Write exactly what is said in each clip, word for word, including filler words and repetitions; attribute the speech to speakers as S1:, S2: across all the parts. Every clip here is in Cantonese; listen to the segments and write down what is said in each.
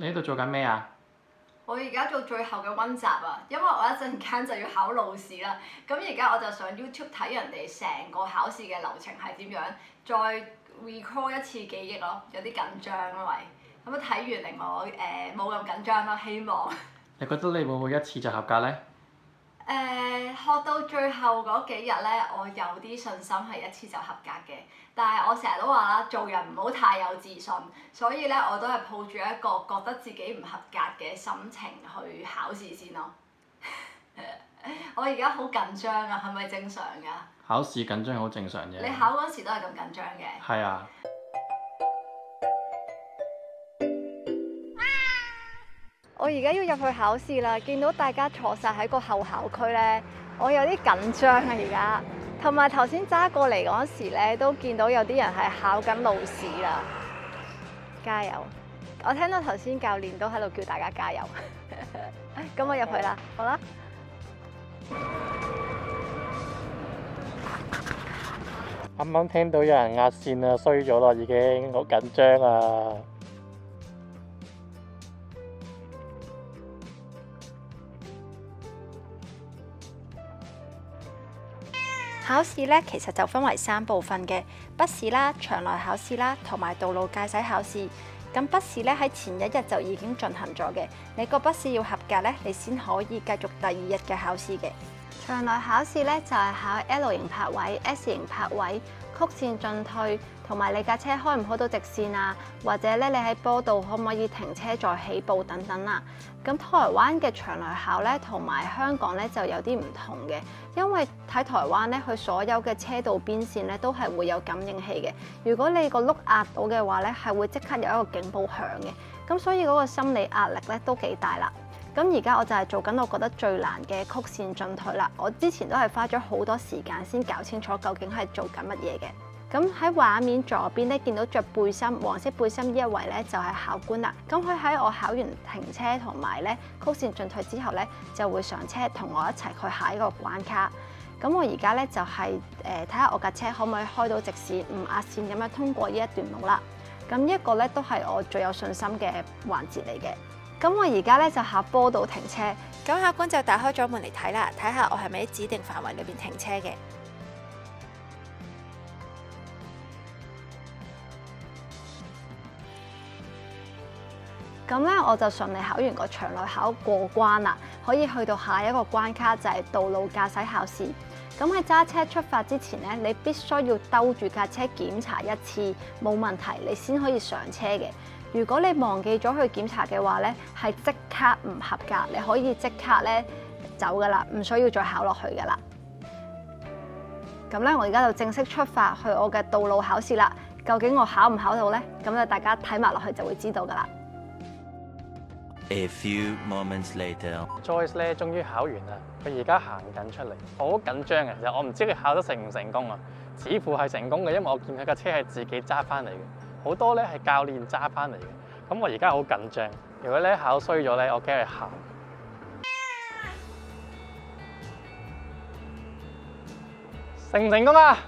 S1: 你喺度做緊咩啊？
S2: 我而家做最後嘅温習啊，因為我一陣間就要考路試啦。咁而家我就上 YouTube 睇人哋成個考試嘅流程係點樣，再 recall 一次記憶咯，有啲緊張因為。咁啊睇完令我誒冇咁緊張咯，希望。
S1: 你覺得你會唔會一次就合格呢？
S2: 誒、呃、學到最後嗰幾日咧，我有啲信心係一次就合格嘅。但係我成日都話啦，做人唔好太有自信，所以咧我都係抱住一個覺得自己唔合格嘅心情去考試先咯。我而家好緊張啊，係咪正常㗎？
S1: 考試緊張係好正常嘅。
S2: 你考嗰時都係咁緊張嘅？
S1: 係啊。
S2: 我而家要入去考試啦，見到大家坐晒喺個候考區咧，我有啲緊張啊而家。同埋頭先揸過嚟嗰時咧，都見到有啲人係考緊路試啦。加油！我聽到頭先教練都喺度叫大家加油。咁我入去啦，好啦。
S1: 啱啱聽到有人壓線啊，衰咗啦已經，好緊張啊！
S3: 考試咧其實就分為三部分嘅，筆試啦、場內考試啦，同埋道路駕駛考試。咁筆試咧喺前一日就已經進行咗嘅，你個筆試要合格咧，你先可以繼續第二日嘅考試嘅。場內考試咧就係考 L 型泊位、S 型泊位、曲線進退，同埋你架車開唔開到直線啊，或者咧你喺坡度可唔可以停車再起步等等啦。咁台灣嘅場內考咧同埋香港咧就有啲唔同嘅，因為喺台灣咧佢所有嘅車道邊線咧都係會有感應器嘅，如果你個轆壓到嘅話咧係會即刻有一個警報響嘅，咁所以嗰個心理壓力咧都幾大啦。咁而家我就係做緊我覺得最難嘅曲線進退啦，我之前都係花咗好多時間先搞清楚究竟係做緊乜嘢嘅。咁喺畫面左邊咧，見到着背心、黃色背心呢一位咧，就係考官啦。咁佢喺我考完停車同埋咧曲線進退之後咧，就會上車同我一齊去下一個關卡。咁我而家咧就係誒睇下我架車可唔可以開到直線，唔壓線咁樣通過呢一段路啦。咁呢一個咧都係我最有信心嘅環節嚟嘅。咁我而家咧就下坡道停車，咁考官就打開咗門嚟睇啦，睇下我係咪喺指定範圍裏邊停車嘅。咁咧我就順利考完個場內考過關啦，可以去到下一個關卡就係道路駕駛考試。咁喺揸車出發之前咧，你必須要兜住架車檢查一次冇問題，你先可以上車嘅。如果你忘記咗去檢查嘅話咧，係即刻唔合格，你可以即刻咧走噶啦，唔需要再考落去噶啦。咁咧，我而家就正式出發去我嘅道路考試啦。究竟我考唔考到咧？咁咧，大家睇埋落去就會知道噶啦。
S4: A few moments later，
S1: Joyce 咧終於考完啦，佢而家行緊出嚟，我好緊張嘅。其實我唔知佢考得成唔成功啊，似乎係成功嘅，因為我見佢架車係自己揸翻嚟嘅，好多咧係教練揸翻嚟嘅。咁我而家好緊張，如果咧考衰咗咧，我驚佢喊。成唔成功啊？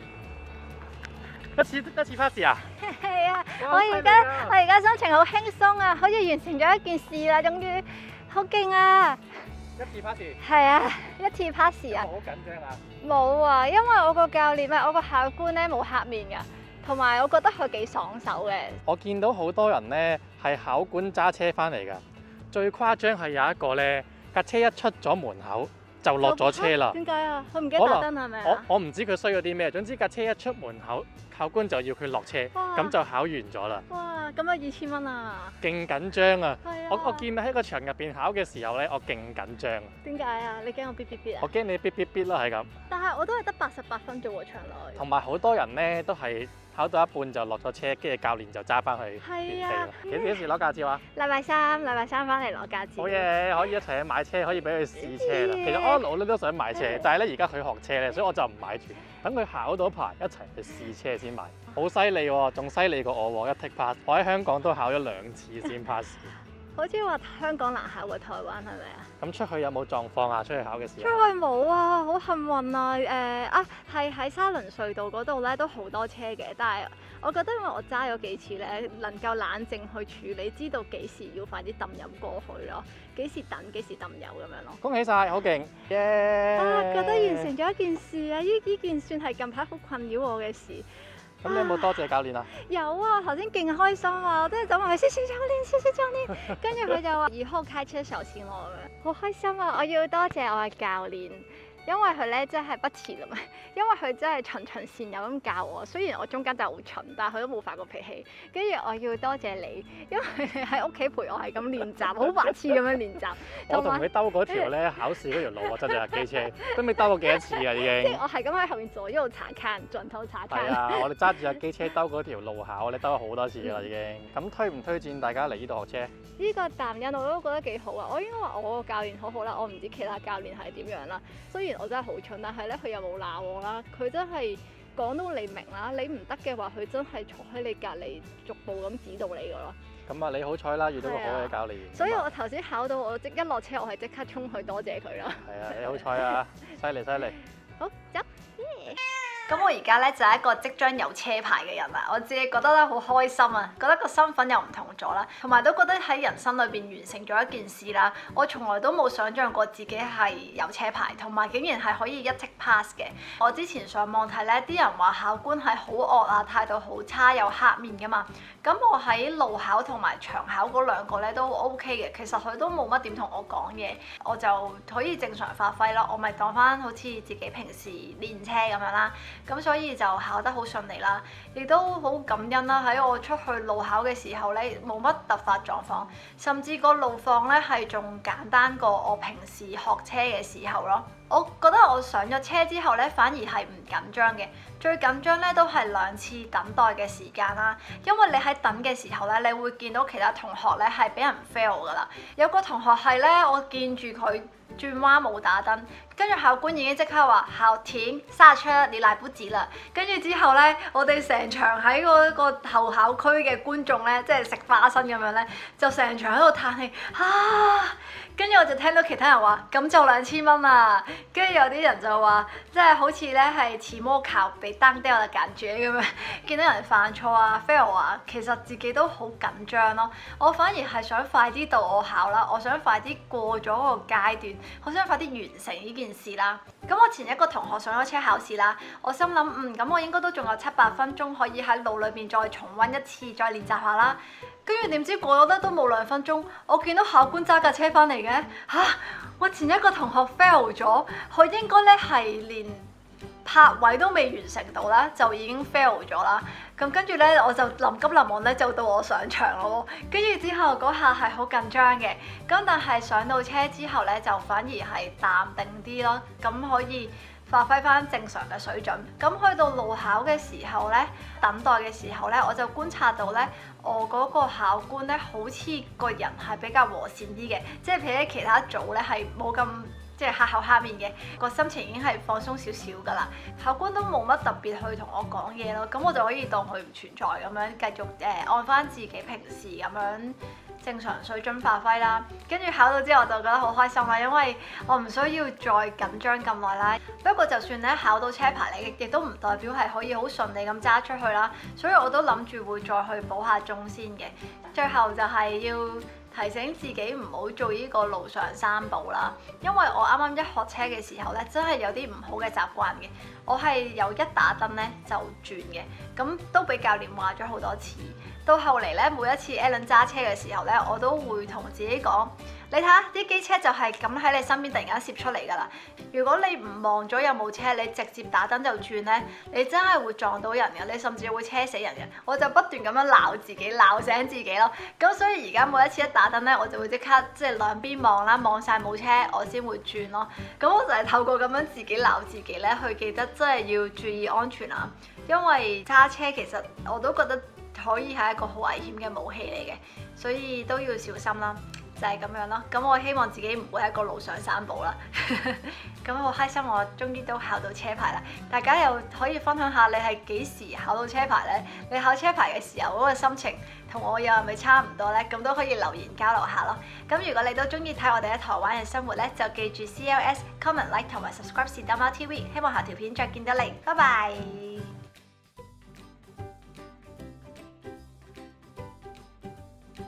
S1: 一次一次 pass 啊？
S2: 係啊！我而家我而家心情好輕鬆啊，好似完成咗一件事啦，終於好勁啊！
S1: 一次 pass？
S2: 係啊，一次 pass 啊！
S1: 我好緊張啊！
S2: 冇啊，因為我個教練啊，我個考官咧冇黑面㗎，同埋我覺得佢幾爽手嘅。
S1: 我見到好多人咧係考官揸車翻嚟㗎，最誇張係有一個咧架車一出咗門口就落咗車啦。
S2: 點解啊？佢唔記得打燈係咪啊？
S1: 我我唔知佢衰咗啲咩，總之架車一出門口，考官就要佢落車，咁就考完咗啦。
S2: 哇！咁啊二千蚊啊！
S1: 勁緊張啊！
S2: 係啊！
S1: 我我見你喺個場入邊考嘅時候咧，我勁緊張。
S2: 點解啊？你驚我嗶嗶嗶啊？
S1: 我驚你嗶嗶嗶啦，係咁。
S2: 但係我都係得八十八分啫喎，場內。
S1: 同埋好多人咧都係考到一半就落咗車，跟住教練就揸翻去原地啦。幾幾時攞駕照啊？
S2: 禮拜三，禮拜三翻嚟攞駕照。
S1: 好嘢，可以一齊去買車，可以俾佢試車啦。其實安奴咧都想買車，但係咧而家佢學車咧，所以我就唔買住，等佢考到牌一齊去試車先買。好犀利喎，仲犀利過我喎，一 take pass。我喺香港都考咗兩次先 pass。
S2: 好似話香港難考過台灣係咪啊？
S1: 咁出去有冇狀況啊？出去考嘅時候？
S2: 出去冇啊，好幸運啊！誒、呃、啊，係喺沙崙隧道嗰度咧都好多車嘅，但係我覺得因為我揸咗幾次咧，能夠冷靜去處理，知道幾時要快啲抌油過去咯，幾時等幾時抌油咁樣咯。
S1: 恭喜晒，好勁！耶！
S2: 啊，覺得完成咗一件事啊！呢呢件算係近排好困擾我嘅事。
S1: 咁你有冇多謝教練啊？
S2: 有啊，頭先勁開心啊！我真係走埋去，謝謝教練，謝謝教練。跟住佢就話：以後開車小心我咁樣，好開心啊！我要多謝我嘅教練。因為佢咧真係不辭咁樣，因為佢真係循循善誘咁教我。雖然我中間就好蠢，但係佢都冇發過脾氣。跟住我要多謝你，因為你喺屋企陪我係咁練習，好白痴咁樣練習。
S1: 我同你兜嗰條咧考試嗰條路啊，真係機車，都未兜過幾多次啊已經。
S2: 即係我係咁喺後面左右查看，轉頭查看。
S1: 係啊，我哋揸住架機車兜嗰條路考，你兜咗好多次啦已經。咁推唔推薦大家嚟呢度學車？
S2: 呢個男人我都覺得幾好啊！我應該話我個教練好好啦，我唔知其他教練係點樣啦。雖然我真係好蠢，但係咧佢又冇鬧我啦。佢真係講到你明啦，你唔得嘅話，佢真係坐喺你隔離逐步咁指導你噶咯。
S1: 咁啊，你好彩啦，遇到個好嘅教練。
S2: 所以我頭先考到，我即一落車，我係即刻衝去多謝佢啦。
S1: 係啊，你好彩啊，犀利犀利。
S2: 好，走。Yeah.
S3: 咁我而家咧就係一個即將有車牌嘅人啦，我自己覺得咧好開心啊，覺得個身份又唔同咗啦，同埋都覺得喺人生裏邊完成咗一件事啦。我從來都冇想像過自己係有車牌，同埋竟然係可以一 tick pass 嘅。我之前上網睇咧，啲人話考官係好惡啊，態度好差，有黑面噶嘛。咁我喺路考同埋長考嗰兩個咧都 OK 嘅，其實佢都冇乜點同我講嘢，我就可以正常發揮咯。我咪當翻好似自己平時練車咁樣啦。咁所以就考得好順利啦，亦都好感恩啦。喺我出去路考嘅時候咧，冇乜突發狀況，甚至個路況咧係仲簡單過我平時學車嘅時候咯。我覺得我上咗車之後咧，反而係唔緊張嘅。最緊張咧都係兩次等待嘅時間啦，因為你喺等嘅時候咧，你會見到其他同學咧係俾人 fail 噶啦。有個同學係咧，我見住佢轉彎冇打燈，跟住考官已經即刻話考停剎車，你來不及啦。跟住之後咧，我哋成場喺嗰個後考區嘅觀眾咧，即係食花生咁樣咧，就成場喺度嘆氣啊！跟住我就聽到其他人話咁就兩千蚊啦，跟住有啲人就話即係好似咧係期末考被單掉嘅感覺咁樣，見到人犯錯啊 fail 啊，其實自己都好緊張咯。我反而係想快啲到我考啦，我想快啲過咗個階段，好想快啲完成呢件事啦。咁我前一個同學上咗車考試啦，我心諗嗯咁我應該都仲有七八分鐘可以喺路裏邊再重溫一次，再練習下啦。跟住點知過咗得都冇兩分鐘，我見到考官揸架車翻嚟嘅嚇，我前一個同學 fail 咗，佢應該咧係連泊位都未完成到啦，就已經 fail 咗啦。咁跟住咧，我就臨急臨忙咧，就到我上場咯。跟住之後嗰下係好緊張嘅，咁但係上到車之後咧，就反而係淡定啲咯，咁可以發揮翻正常嘅水準。咁去到路考嘅時候咧，等待嘅時候咧，我就觀察到咧，我嗰個考官咧，好似個人係比較和善啲嘅，即係比起其他組咧係冇咁即係黑口黑面嘅，個心情已經係放鬆少少噶啦。考官都冇乜特別去同我講嘢咯，咁我就可以當佢唔存在咁樣，繼續誒、呃、按翻自己平時咁樣正常水準發揮啦。跟住考到之後我就覺得好開心啦，因為我唔需要再緊張咁耐啦。不過就算咧考到車牌咧，亦都唔代表係可以好順利咁揸出去啦。所以我都諗住會再去補下鐘先嘅。最後就係要提醒自己唔好做呢個路上三寶啦，因為我啱啱一學車嘅時候咧，真係有啲唔好嘅習慣嘅。我係由一打燈咧就轉嘅，咁都俾教練話咗好多次。到後嚟咧，每一次 Alan 揸車嘅時候咧，我都會同自己講：你睇下啲機車就係咁喺你身邊突然間攝出嚟㗎啦。如果你唔望咗有冇車，你直接打燈就轉咧，你真係會撞到人嘅，你甚至會車死人嘅。我就不斷咁樣鬧自己，鬧醒自己咯。咁所以而家每一次一打燈咧，我就會即刻即係兩邊望啦，望晒冇車，我先會轉咯。咁我就係透過咁樣自己鬧自己咧，去記得真係要注意安全啊。因為揸車其實我都覺得可以係一個好危險嘅武器嚟嘅，所以都要小心啦。就係咁樣咯，咁我希望自己唔會喺個路上散步啦。咁好開心，我終於都考到車牌啦！大家又可以分享下你係幾時考到車牌呢？你考車牌嘅時候嗰個心情同我又係咪差唔多呢？咁都可以留言交流下咯。咁如果你都中意睇我哋喺台灣嘅生活呢，就記住 C L S comment like 同埋 subscribe 是但貓 T V。希望下條片再見到你，拜拜。